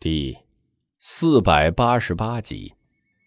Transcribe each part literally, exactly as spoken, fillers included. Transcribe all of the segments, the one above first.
第四百八十八集。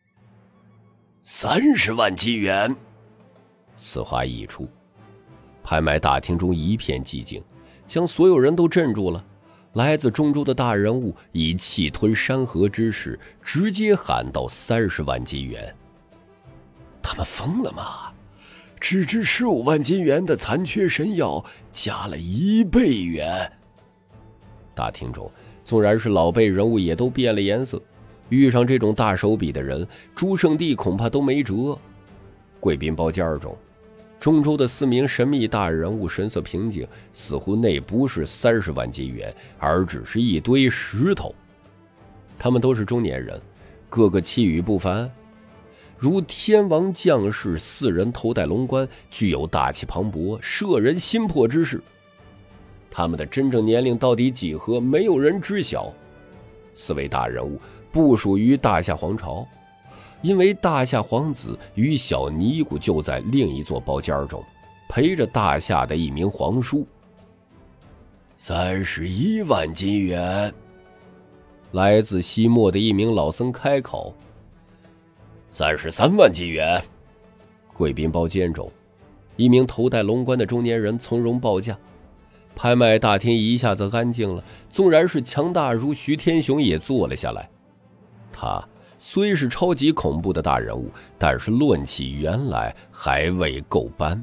三十万金元。 此话一出，拍卖大厅中一片寂静，将所有人都镇住了。来自中州的大人物以气吞山河之势，直接喊到三十万金元。 他们疯了吗？只值十五万金元的残缺神药，加了一倍元。 大厅中纵然是老辈人物也都变了颜色，遇上这种大手笔的人，朱圣帝恐怕都没辙。贵宾包间中，中州的四名神秘大人物神色平静，似乎那不是三十万金元，而只是一堆石头。他们都是中年人，个个气宇不凡，如天王将士四人头戴龙冠，具有大气磅礴、摄人心魄之势。他们的真正年龄到底几何，没有人知晓。四位大人物不属于大夏皇朝，因为大夏皇子与小尼姑就在另一座包间中，陪着大夏的一名皇叔。 三十一万金元。 来自西漠的一名老僧开口。 三十三万金元。 贵宾包间中，一名头戴龙冠的中年人从容报价。拍卖大厅一下子安静了，纵然是强大如徐天雄也坐了下来。他虽是超级恐怖的大人物，但是论起原来还未够班。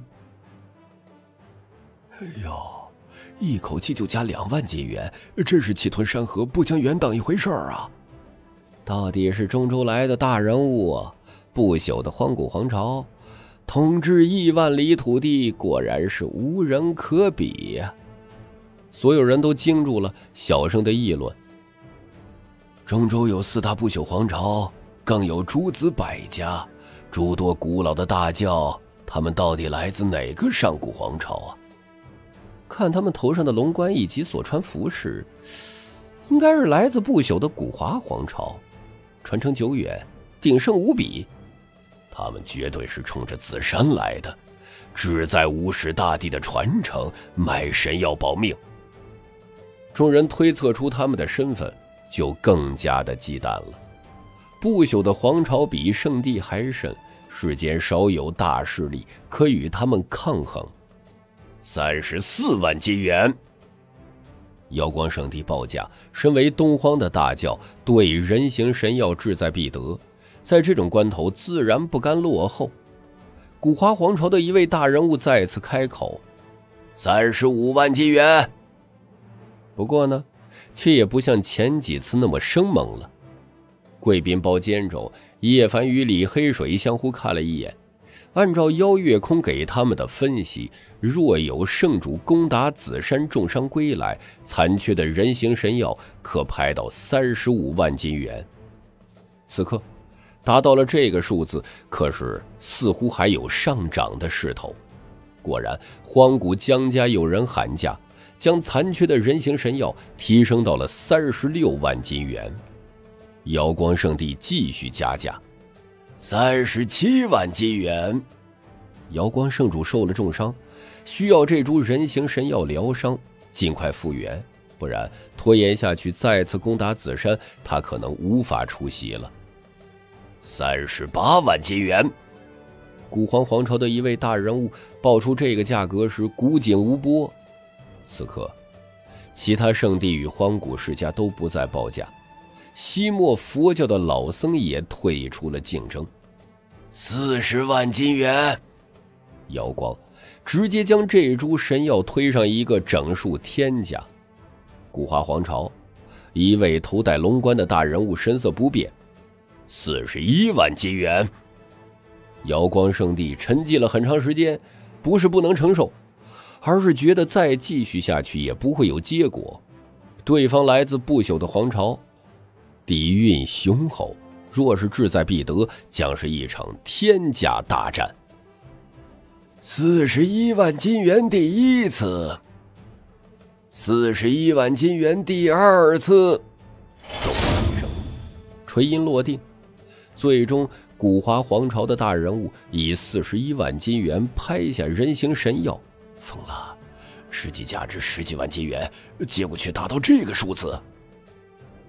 哎呦，一口气就加两万金元，真是气吞山河，不将元当一回事儿啊！ 到底是中州来的大人物，不朽的荒古皇朝，统治亿万里土地，果然是无人可比呀！所有人都惊住了，小声的议论。 中州有四大不朽皇朝，更有诸子百家，诸多古老的大教，他们到底来自哪个上古皇朝啊？ 看他们头上的龙冠以及所穿服饰，应该是来自不朽的古华皇朝，传承久远，鼎盛无比。 他们绝对是冲着紫山来的，志在无始大帝的传承，卖神药保命。 众人推测出他们的身份，就更加的忌惮了。不朽的皇朝比圣地还甚，世间少有大势力可与他们抗衡。 三十四万金元。 瑶光圣地报价，身为东荒的大教，对人形神药志在必得，在这种关头自然不甘落后。古华皇朝的一位大人物再次开口： 三十五万金元。 不过呢，却也不像前几次那么生猛了。贵宾包间中，叶凡与李黑水相互看了一眼，按照妖月空给他们的分析，若有圣主攻打紫山重伤归来，残缺的人形神药可拍到三十五万金元。此刻达到了这个数字，可是似乎还有上涨的势头。果然，荒古江家有人喊价，将残缺的人形神药提升到了三十六万金元。瑶光圣地继续加价， 三十七万金元。 瑶光圣主受了重伤，需要这株人形神药疗伤，尽快复原，不然拖延下去再次攻打紫山，他可能无法出席了。 三十八万金元。 古皇皇朝的一位大人物报出这个价格时，古井无波。此刻其他圣地与荒古世家都不再报价，西漠佛教的老僧也退出了竞争。 四十万金元。 瑶光直接将这株神药推上一个整数天价。古华皇朝一位头戴龙冠的大人物神色不变。 四十一万金元。 瑶光圣地沉寂了很长时间，不是不能承受，而是觉得再继续下去也不会有结果。对方来自不朽的皇朝，底蕴雄厚，若是志在必得，将是一场天价大战。 四十一万金元第一次。四十一万金元第二次。 咚一声，锤音落定，最终古华皇朝的大人物以四十一万金元拍下人形神药。 疯了，实际价值十几万金元，结果却达到这个数字。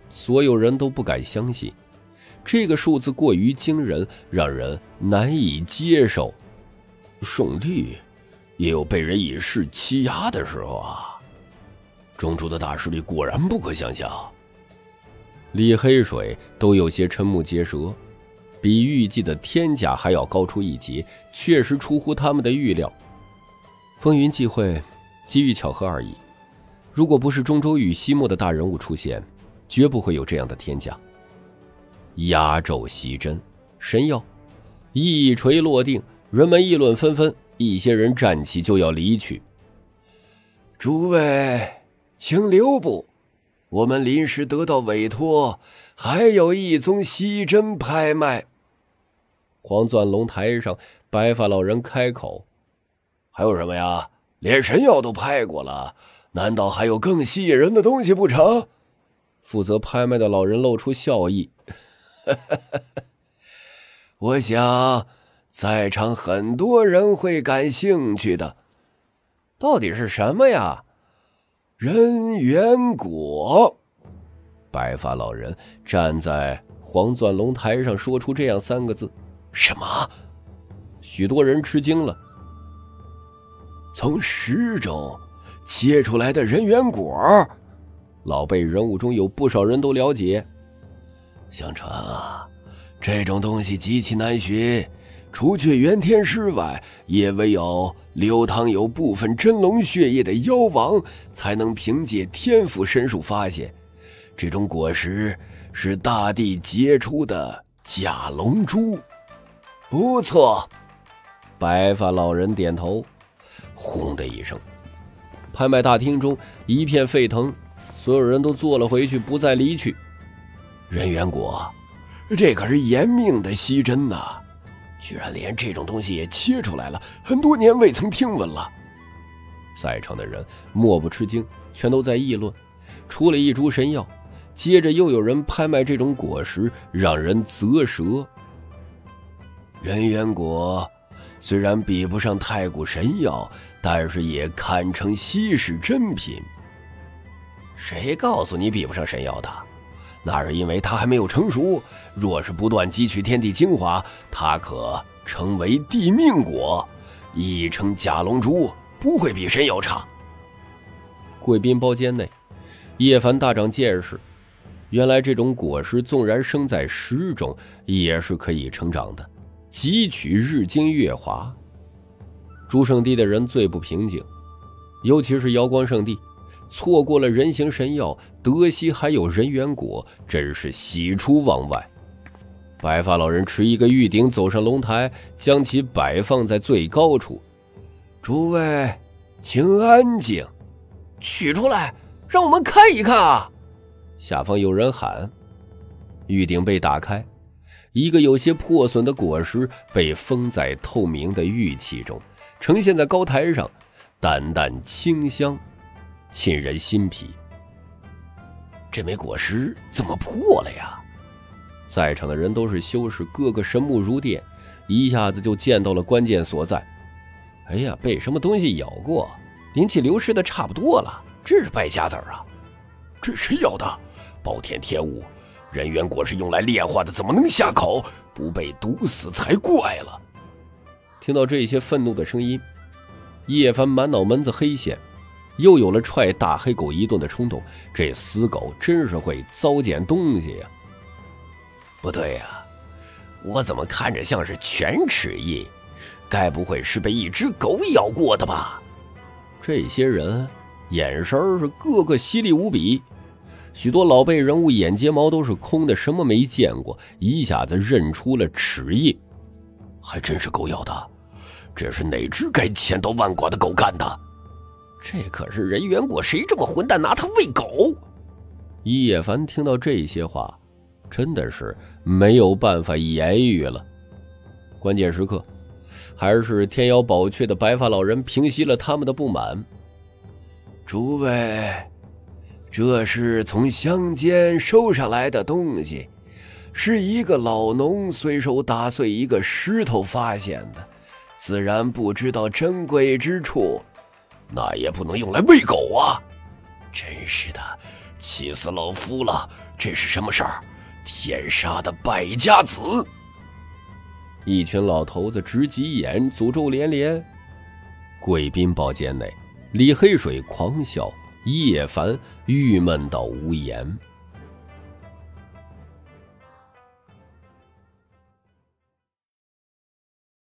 所有人都不敢相信，这个数字过于惊人，让人难以接受。 圣地也有被人以势欺压的时候啊！中州的大实力果然不可想象。 李黑水都有些瞠目结舌，比预计的天价还要高出一截，确实出乎他们的预料。风云际会，机遇巧合而已。如果不是中州与西漠的大人物出现，绝不会有这样的天价。压轴袭真，神药一锤落定，人们议论纷纷，一些人站起就要离去。 诸位请留步，我们临时得到委托，还有一宗稀珍拍卖。 黄钻龙台上，白发老人开口： 还有什么呀？连神药都拍过了，难道还有更吸引人的东西不成？ 负责拍卖的老人露出笑意。 我想在场很多人会感兴趣的。 到底是什么呀？ 人缘果。 白发老人站在黄钻龙台上说出这样三个字。 什么？ 许多人吃惊了。 从石中切出来的人缘果， 老辈人物中有不少人都了解。 相传啊，这种东西极其难寻，除却元天师外，也唯有流淌有部分真龙血液的妖王才能凭借天赋神术发现。这种果实是大地结出的假龙珠。不错。 白发老人点头。 轰的一声， 拍卖大厅中一片沸腾，所有人都坐了回去，不再离去。 人缘果，这可是严命的稀珍呐、啊！居然连这种东西也切出来了，很多年未曾听闻了。 在场的人莫不吃惊，全都在议论。出了一株神药，接着又有人拍卖这种果实，让人啧舌。 人缘果虽然比不上太古神药，但是也堪称稀世珍品。 谁告诉你比不上神药的？那是因为它还没有成熟，若是不断汲取天地精华，它可成为地命果， 一称假龙珠，不会比神药差。 贵宾包间内，叶凡大长见识，原来这种果实纵然生在石中，也是可以成长的，汲取日精月华。诸圣地的人最不平静，尤其是瑶光圣地，错过了人形神药，得悉还有人缘果，真是喜出望外。白发老人持一个玉鼎走上龙台，将其摆放在最高处。 诸位请安静， 取出来让我们看一看啊！下方有人喊。玉鼎被打开，一个有些破损的果实被封在透明的玉器中，呈现在高台上，淡淡清香，沁人心脾。 这枚果实怎么破了呀？ 在场的人都是修士，个个神目如电，一下子就见到了关键所在。哎呀，被什么东西咬过，灵气流失的差不多了，这是败家子儿啊！ 这谁咬的？暴殄天物！人缘果是用来炼化的，怎么能下口？不被毒死才怪了！ 听到这些愤怒的声音，叶凡满脑门子黑线，又有了踹大黑狗一顿的冲动。这死狗真是会糟践东西呀！ 不对呀、啊，我怎么看着像是犬齿印？该不会是被一只狗咬过的吧？ 这些人眼神是个个犀利无比，许多老辈人物眼睫毛都是空的，什么没见过，一下子认出了齿印。 还真是狗咬的，这是哪只该千刀万剐的狗干的？ 这可是人缘果，谁这么混蛋拿它喂狗？叶凡听到这些话，真的是没有办法言语了。关键时刻，还是天妖宝阙的白发老人平息了他们的不满。 诸位，这是从乡间收上来的东西，是一个老农随手打碎一个石头发现的，自然不知道珍贵之处，那也不能用来喂狗啊！真是的， 气死老夫了！这是什么事儿？天杀的败家子！ 一群老头子直急眼，诅咒连连。贵宾包间内，李黑水狂笑，叶凡郁闷到无言。